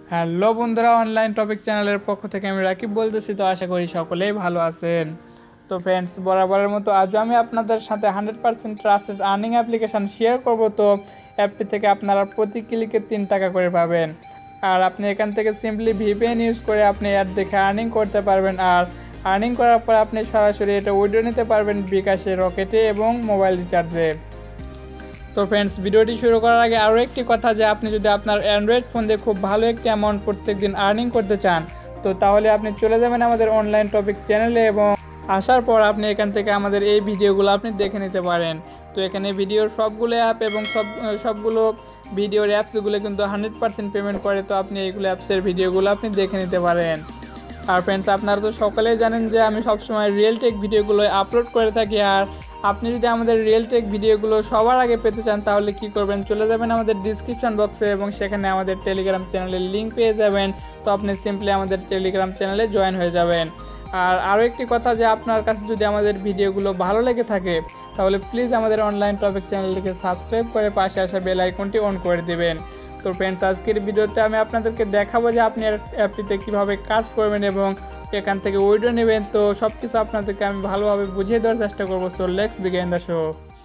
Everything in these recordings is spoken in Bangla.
হ্যালো বন্ধুরা, অনলাইন টপিক চ্যানেলের পক্ষ থেকে আমি রাকিব বলতেছি। তো আশা করি সকলেই ভালো আছেন। তো ফ্রেন্ডস, বরাবরের মতো আজও আমি আপনাদের সাথে 100% ট্রাস্টেড আর্নিং অ্যাপ্লিকেশান শেয়ার করব। তো অ্যাপটি থেকে আপনারা প্রতি ক্লিকে 3 টাকা করে পাবেন। আর আপনি এখান থেকে সিম্পলি ভিপিএন ইউজ করে আপনি অ্যাড দেখে আর্নিং করতে পারবেন। আর আর্নিং করার পর আপনি সরাসরি এটা উইথড্র নিতে পারবেন বিকাশে, রকেটে এবং মোবাইল রিচার্জে। তো ফ্রেন্ডস, ভিডিওটি শুরু করার আগে আরও একটি কথা, যে আপনি যদি আপনার অ্যান্ড্রয়েড ফোন দিয়ে খুব ভালো একটি অ্যামাউন্ট প্রত্যেক দিন আর্নিং করতে চান, তো তাহলে আপনি চলে যাবেন আমাদের অনলাইন টপিক চ্যানেলে এবং আসার পর আপনি এখান থেকে আমাদের এই ভিডিওগুলো আপনি দেখে নিতে পারেন। তো এখানে ভিডিওর সবগুলো অ্যাপ এবং সবগুলো ভিডিওর অ্যাপসগুলো কিন্তু 100% পেমেন্ট করে। তো আপনি এইগুলো অ্যাপসের ভিডিওগুলো আপনি দেখে নিতে পারেন। আর ফ্রেন্ডস, আপনারা তো সকলেই জানেন যে আমি সবসময় রিয়েল টেক ভিডিওগুলো আপলোড করে থাকি। আর আপনি যদি আমাদের রিয়েল টেক ভিডিওগুলো সবার আগে পেতে চান, তাহলে কি করবেন, চলে যাবেন আমাদের ডিসক্রিপশন বক্সে এবং সেখানে আমাদের টেলিগ্রাম চ্যানেলের লিঙ্ক পেয়ে যাবেন। তো আপনি সিম্পলি আমাদের টেলিগ্রাম চ্যানেলে জয়েন হয়ে যাবেন। আর আরও একটি কথা, যে আপনার কাছে যদি আমাদের ভিডিওগুলো ভালো লেগে থাকে, তাহলে প্লিজ আমাদের অনলাইন টপিক চ্যানেলটিকে সাবস্ক্রাইব করে পাশে আসা বেল আইকনটি অন করে দেবেন। তো ফ্রেন্ডস, আজকের ভিডিওতে আমি আপনাদেরকে দেখাবো যে আপনি অ্যাপটিতে কীভাবে কাজ করবেন এবং এখান থেকে উইড্রো নেবেন। তো সব কিছু আপনাদেরকে আমি ভালোভাবে বুঝিয়ে দেওয়ার চেষ্টা করবো। So let's begin the show.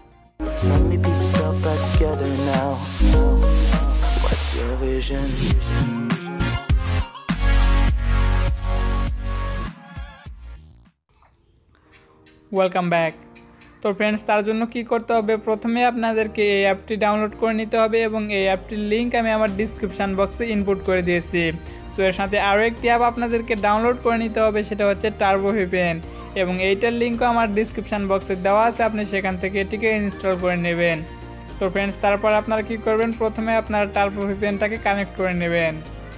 Welcome back. তো ফ্রেন্ডস, তার জন্য কি করতে হবে, প্রথমে আপনাদেরকে এই অ্যাপটি ডাউনলোড করে নিতে হবে এবং এই অ্যাপটির লিঙ্ক আমি আমার ডিসক্রিপশান বক্সে ইনপুট করে দিয়েছি। তো এর সাথে আরও একটি অ্যাপ আপনাদেরকে ডাউনলোড করে নিতে হবে, সেটা হচ্ছে টার্বো ভিপিএন, এবং এইটার লিঙ্কও আমার ডিসক্রিপশান বক্সে দেওয়া আছে। আপনি সেখান থেকে এটিকে ইনস্টল করে নেবেন। তো ফ্রেন্ডস, তারপর আপনারা কী করবেন, প্রথমে আপনারা টার্বো ভিপিএনটাকে কানেক্ট করে নেবেন।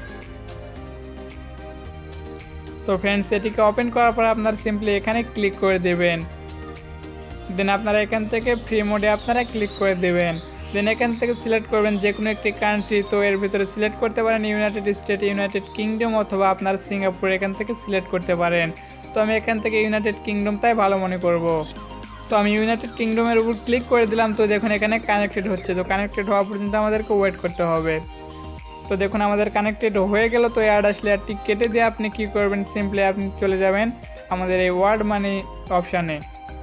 তো ফ্রেন্ডস, এটিকে ওপেন করার পর আপনারা সিম্পলি এখানে ক্লিক করে দেবেন। দেন আপনারা এখান থেকে ফ্রি মোডে আপনারা ক্লিক করে দেবেন। দেন এখান থেকে সিলেক্ট করবেন যে কোনো একটি কান্ট্রি। তো এর ভিতরে সিলেক্ট করতে পারেন ইউনাইটেড স্টেট, ইউনাইটেড কিংডম অথবা আপনার সিঙ্গাপুর, এখান থেকে সিলেক্ট করতে পারেন। তো আমি এখান থেকে ইউনাইটেড কিংডমটাই ভালো মনে করব। তো আমি ইউনাইটেড কিংডমের উপর ক্লিক করে দিলাম। তো দেখুন এখানে কানেক্টেড হচ্ছে। তো কানেক্টেড হওয়া পর্যন্ত আমাদেরকে ওয়েট করতে হবে। তো দেখুন আমাদের কানেক্টেড হয়ে গেল। তো অ্যাড আসলে অ্যাডটি কেটে দিয়ে আপনি কী করবেন, সিম্পলি আপনি চলে যাবেন আমাদের এই ওয়ার্ড মানি অপশানে।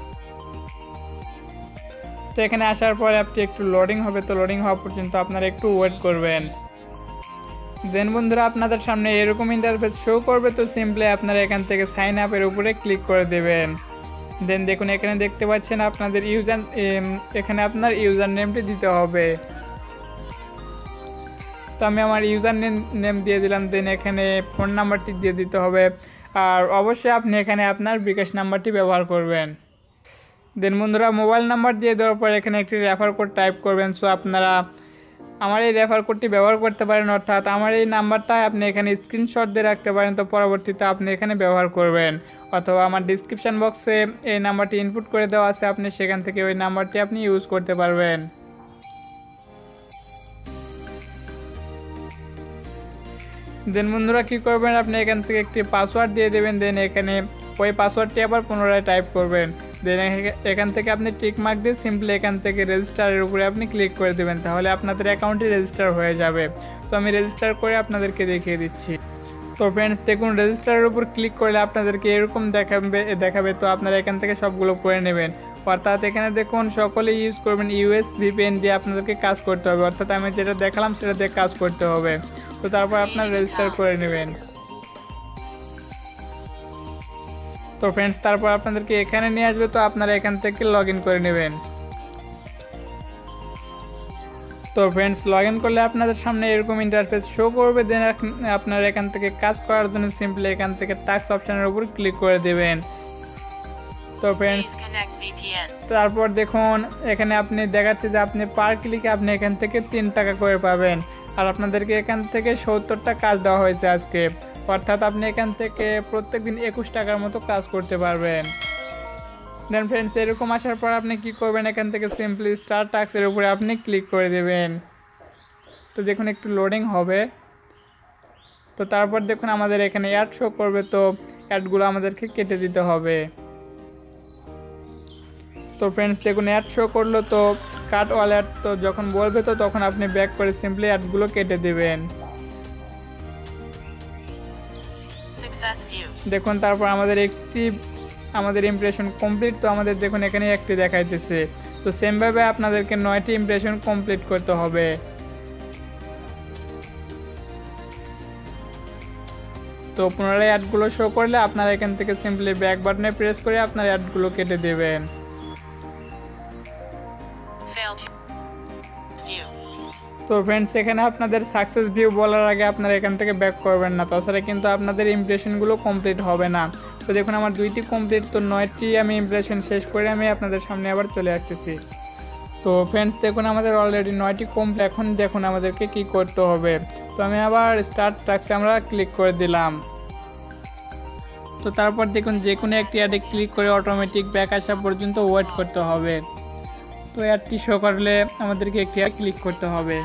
তো এখানে আসার পর অ্যাপটি একটু লোডিং হবে। তো লোডিং হওয়া পর্যন্ত আপনারা একটু ওয়েট করবেন। দেন বন্ধুরা, আপনাদের সামনে এরকম ইন্টারফেস শো করবে। তো সিম্পলি আপনারা এখান থেকে সাইন আপের উপরে ক্লিক করে দেবেন। দেন দেখুন এখানে দেখতে পাচ্ছেন আপনাদের এখানে আপনার ইউজার নেমটি দিতে হবে। তো আমি আমার ইউজার নেম দিয়ে দিলাম। দেন এখানে ফোন নাম্বারটি দিয়ে দিতে হবে। আর অবশ্যই আপনি এখানে আপনার বিকাশ নাম্বারটি ব্যবহার করবেন। দেন বন্ধুরা, মোবাইল নাম্বার দিয়ে দেওয়ার পর এখানে একটি রেফার কোড টাইপ করবেন। সো আপনারা আমার এই রেফার কোডটি ব্যবহার করতে পারেন, অর্থাৎ আমার এই নাম্বারটা আপনি এখানে স্ক্রিনশট দিয়ে রাখতে পারেন। তো পরবর্তীতে আপনি এখানে ব্যবহার করবেন, অথবা আমার ডিসক্রিপশান বক্সে এই নাম্বারটি ইনপুট করে দেওয়া আছে, আপনি সেখান থেকে ওই নাম্বারটি আপনি ইউজ করতে পারবেন। দেন বন্ধুরা কী করবেন, আপনি এখান থেকে একটি পাসওয়ার্ড দিয়ে দেবেন। দেন এখানে ওই পাসওয়ার্ডটি আবার পুনরায় টাইপ করবেন। দেন এখান থেকে আপনি টিক মার্ক দিয়ে সিম্পলি এখান থেকে রেজিস্টারের উপরে আপনি ক্লিক করে দেবেন। তাহলে আপনাদের অ্যাকাউন্টটি রেজিস্টার হয়ে যাবে। তো আমি রেজিস্টার করে আপনাদেরকে দেখিয়ে দিচ্ছি। তো ফ্রেন্ডস, দেখুন রেজিস্টারের উপর ক্লিক করলে আপনাদেরকে এরকম দেখাবে। তো আপনারা এখান থেকে সবগুলো করে নেবেন। অর্থাৎ এখানে দেখুন সকলে ইউজ করবেন ইউএস ভিপিএন দিয়ে আপনাদেরকে কাজ করতে হবে। অর্থাৎ আমি যেটা দেখালাম সেটা দিয়ে কাজ করতে হবে। তো তারপর আপনারা রেজিস্টার করে নেবেন। তো ফ্রেন্ডস, তারপর আপনাদেরকে এখানে নিয়ে আসবে। তো আপনারা এখান থেকে লগ ইন করে নেবেন। তো ফ্রেন্ডস, লগ ইন করলে আপনাদের সামনে এরকম ইন্টারফেস শো করবে। দেন আপনারা এখান থেকে কাজ করার জন্য সিম্পলি এখান থেকে টাস্ক অপশানের উপর ক্লিক করে দেবেন। তো ফ্রেন্ডস, তারপর দেখুন এখানে আপনি দেখাচ্ছে যে আপনি পার ক্লিকে আপনি এখান থেকে 3 টাকা করে পাবেন। আর আপনাদেরকে এখান থেকে 70টা কাজ দেওয়া হয়েছে আজকে। অর্থাৎ আপনি এখান থেকে প্রত্যেক দিন 21 টাকার মতো কাজ করতে পারবেন। দেন ফ্রেন্ডস, এরকম আসার পর আপনি কি করবেন, এখান থেকে সিম্পলি স্টার টাস্কের উপরে আপনি ক্লিক করে দেবেন। তো দেখুন একটু লোডিং হবে। তো তারপর দেখুন আমাদের এখানে অ্যাড শো করবে। তো অ্যাডগুলো আমাদেরকে কেটে দিতে হবে। তো ফ্রেন্ডস, দেখুন অ্যাড শো করলো। তো কাট অল অ্যাড, তো যখন বলবে তো তখন আপনি ব্যাক করে সিম্পলি অ্যাডগুলো কেটে দেবেন। দেখুন তারপর আমাদের ইমপ্রেশন কমপ্লিট। তো আমাদের দেখুন এখানে একটি দেখাইতেছে। তো সেমভাবে আপনাদেরকে 9টি ইমপ্রেশন কমপ্লিট করতে হবে। তো পুনরায় অ্যাডগুলো শো করলে আপনারা এখান থেকে সিম্পলি ব্যাক বাটনে প্রেস করে আপনার অ্যাডগুলো কেটে দেবেন। তো ফ্রেন্ডস এখানে আপনাদের সাকসেস ভিউ বলার আগে আপনারা এখান থেকে ব্যাক করবেন না, তাছাড়া কিন্তু আপনাদের ইমপ্রেশনগুলো কমপ্লিট হবে না। তো দেখুন আমার 2টি কমপ্লিট, তো 9টি আমি ইমপ্রেশন শেষ করে আমি আপনাদের সামনে আবার চলে আসতেছি। তো ফ্রেন্ডস দেখুন আমাদের অলরেডি 9টি কমপ্লিট। এখন দেখুন আমাদেরকে কি করতে হবে। তো আমি আবার স্টার্ট টাস্কে আমরা ক্লিক করে দিলাম। তো তারপর দেখুন যে কোনো একটি অ্যাডে ক্লিক করে অটোমেটিক ব্যাক আসা পর্যন্ত ওয়েট করতে হবে। তো অ্যাডটি শো করলে আমাদেরকে একটি অ্যাড ক্লিক করতে হবে।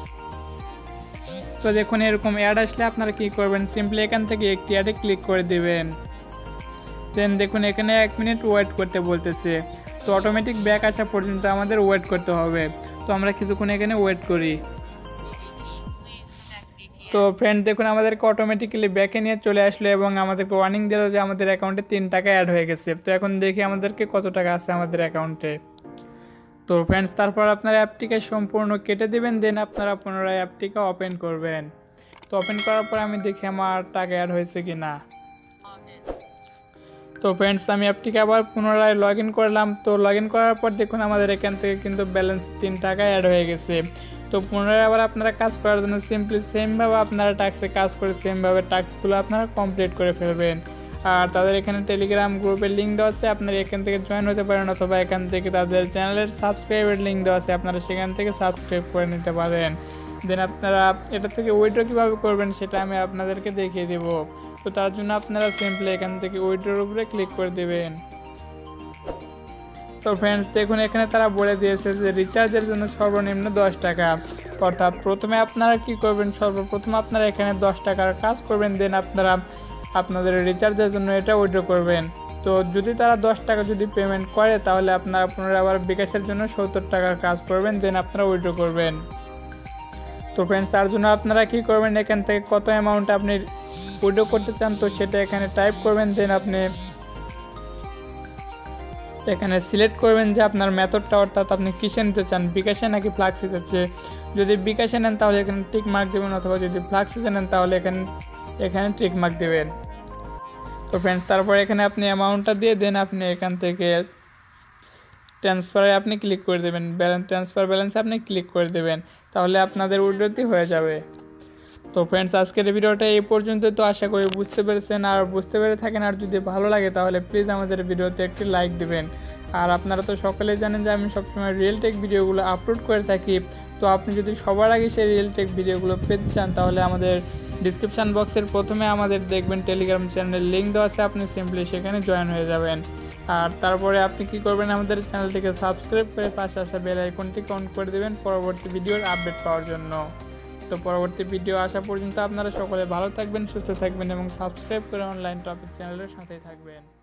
তো দেখুন এরকম অ্যাড আসলে আপনারা কি করবেন, সিম্পলি এখান থেকে একটি অ্যাডে ক্লিক করে দিবেন। দেন দেখুন এখানে 1 মিনিট ওয়েট করতে বলতেছে। তো অটোমেটিক ব্যাক আসা পর্যন্ত আমাদের ওয়েট করতে হবে। তো আমরা কিছুক্ষণ এখানে ওয়েট করি। তো ফ্রেন্ড দেখুন আমাদেরকে অটোমেটিক্যালি ব্যাকে নিয়ে চলে আসলো এবং আমাদেরকে ওয়ার্নিং দিল যে আমাদের অ্যাকাউন্টে 3 টাকা অ্যাড হয়ে গেছে। তো এখন দেখি আমাদেরকে কত টাকা আছে আমাদের অ্যাকাউন্টে। তো ফ্রেন্ডস তারপর আপনারা অ্যাপটিকে সম্পূর্ণ কেটে দেবেন, দেন আপনারা পুনরায় অ্যাপটিকে ওপেন করবেন। তো ওপেন করার পর আমি দেখি আমার টাকা অ্যাড হয়েছে কি না। তো ফ্রেন্ডস আমি অ্যাপটিকে আবার পুনরায় লগ ইন করলাম। তো লগ ইন করার পর দেখুন আমাদের এখান থেকে কিন্তু ব্যালেন্স 3 টাকা অ্যাড হয়ে গেছে। তো পুনরায় আবার আপনারা কাজ করার জন্য সিম্পলি সেমভাবে আপনারা টাস্কে কাজ করে সেমভাবে টাস্কগুলো আপনারা কমপ্লিট করে ফেলবেন। আর তাদের এখানে টেলিগ্রাম গ্রুপের লিঙ্ক দেওয়া আছে, আপনারা এখান থেকে জয়েন হতে পারেন, অথবা এখান থেকে তাদের চ্যানেলের সাবস্ক্রাইবের লিঙ্ক দেওয়া আছে, আপনারা সেখান থেকে সাবস্ক্রাইব করে নিতে পারেন। দেন আপনারা এটা থেকে উইথড্র কীভাবে করবেন সেটা আমি আপনাদেরকে দেখিয়ে দেব। তো তার জন্য আপনারা সিম্পলি এখান থেকে উইথড্রর উপরে ক্লিক করে দেবেন। তো ফ্রেন্ডস দেখুন এখানে তারা বলে দিয়েছে যে রিচার্জের জন্য সর্বনিম্ন 10 টাকা। অর্থাৎ প্রথমে আপনারা কি করবেন, সর্বপ্রথম আপনারা এখানে 10 টাকার কাজ করবেন, দেন আপনারা আপনাদের রিচার্জের জন্য এটা উইথড্র করবেন। তো যদি তারা 10 টাকা যদি পেমেন্ট করে তাহলে আপনারা পুনরায় আবার বিকাশের জন্য 70 টাকার কাজ করবেন, দেন আপনারা উইথড্র করবেন। তো ফ্রেন্ডস তার জন্য আপনারা কি করবেন, এখান থেকে কত অ্যামাউন্ট আপনি উইথড্র করতে চান তো সেটা এখানে টাইপ করবেন। দেন আপনি এখানে সিলেক্ট করবেন যে আপনার মেথডটা, অর্থাৎ আপনি কিসে নিতে চান, বিকাশে নাকি ফ্লাক্সিতে। যদি বিকাশে নেন তাহলে এখানে টিক মার্ক দেবেন, অথবা যদি ফ্লাক্সিতে নেন তাহলে এখানে টিক মার্ক দেবেন। তো ফ্রেন্ডস তারপর এখানে আপনি অ্যামাউন্টটা দিয়ে দেন আপনি এখান থেকে ট্রান্সফারে আপনি ক্লিক করে দেবেন, ট্রান্সফার ব্যালেন্সে আপনি ক্লিক করে দেবেন, তাহলে আপনাদের উইথড্রটি হয়ে যাবে। তো ফ্রেন্ডস আজকের ভিডিওটা এই পর্যন্ত। তো আশা করি বুঝতে পেরেছেন, আর বুঝতে পেরে থাকেন, আর যদি ভালো লাগে তাহলে প্লিজ আমাদের ভিডিওতে একটি লাইক দিবেন। আর আপনারা তো সকলেই জানেন যে আমি সবসময় রিয়েল টেক ভিডিওগুলো আপলোড করে থাকি। তো আপনি যদি সবার আগে সেই রিয়েল টেক ভিডিওগুলো পেতে চান তাহলে আমাদের ডিসক্রিপশান বক্সের প্রথমে আমাদের দেখবেন টেলিগ্রাম চ্যানেলের লিঙ্ক দেওয়া আছে, আপনি সিম্পলি সেখানে জয়েন হয়ে যাবেন। আর তারপরে আপনি কি করবেন, আমাদের চ্যানেলটিকে সাবস্ক্রাইব করে পাশে আসা বেল আইকনটিকে অন করে দেবেন পরবর্তী ভিডিওর আপডেট পাওয়ার জন্য। তো পরবর্তী ভিডিও আসা পর্যন্ত আপনারা সকলে ভালো থাকবেন, সুস্থ থাকবেন এবং সাবস্ক্রাইব করে অনলাইন টপিক চ্যানেলের সাথেই থাকবেন।